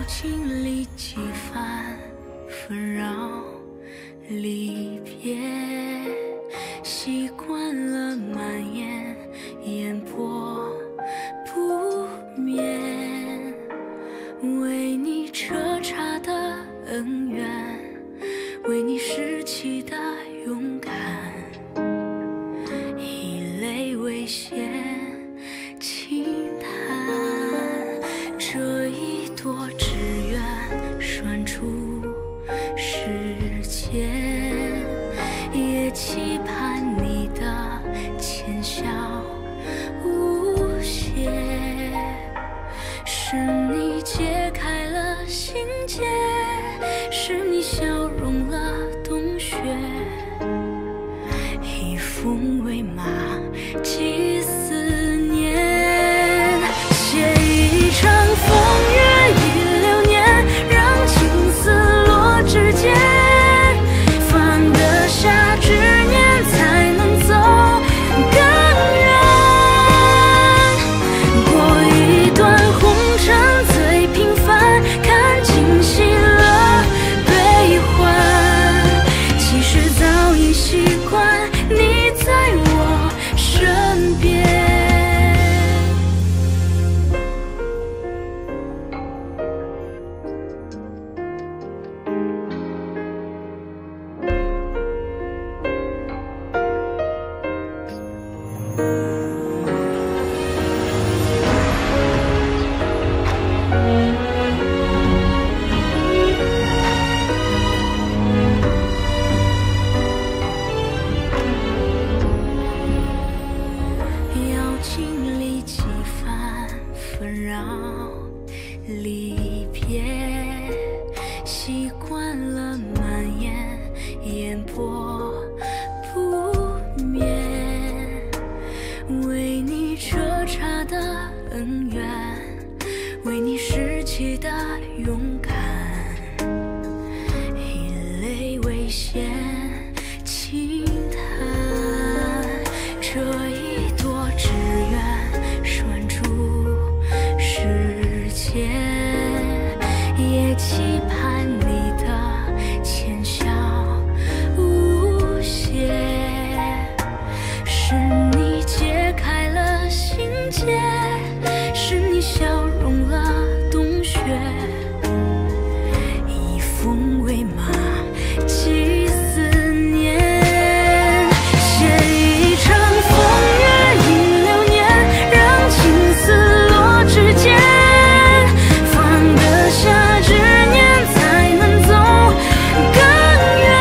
经历几番纷扰离别，习惯了蔓延烟波不眠，为你彻查的恩怨，为你拾起的勇敢，以泪为先轻叹，这一朵只愿拴出世间，也期盼你的浅笑无邪，是你解开了心结，是你消融了冬雪，以风为马，祭思念，写一场风月一流年，让情丝落指尖，放得下执念，才能走更远，过一段红尘最平凡，看尽喜乐悲欢，其实早已习惯你在我身边。要经历几番纷扰离别，习惯了蔓延烟波不眠，为你彻查的恩怨，为你拾起的勇敢，以泪为先轻叹，这一朵只愿拴住世间，也期盼你的浅笑无邪，是你解开了心结，是你消融了冬雪，以风为马，祭思念，写一场风月一流年，让情丝落指尖，放得下执念，才能走更远，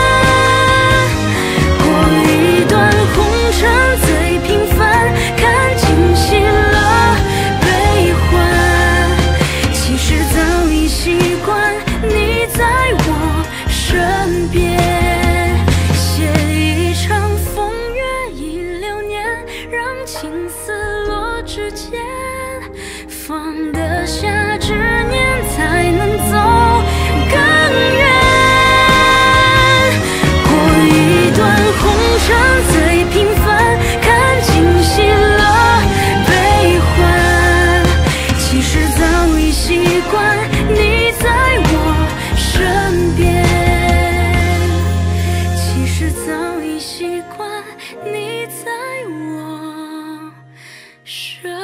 过一段红尘最平凡，看尽喜乐悲欢，其实早已习惯你在我身边，写一场风月一流年，让情丝落指尖，放得下执念，才能走更远，过一段红尘最平凡，看尽喜乐悲欢，其实早已习惯你在我身边，其实早已习惯你在我身边。